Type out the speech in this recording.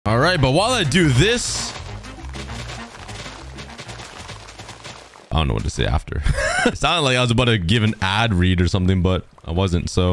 All right, but while I do this, I don't know what to say after. It sounded like I was about to give an ad read or something, but I wasn't. So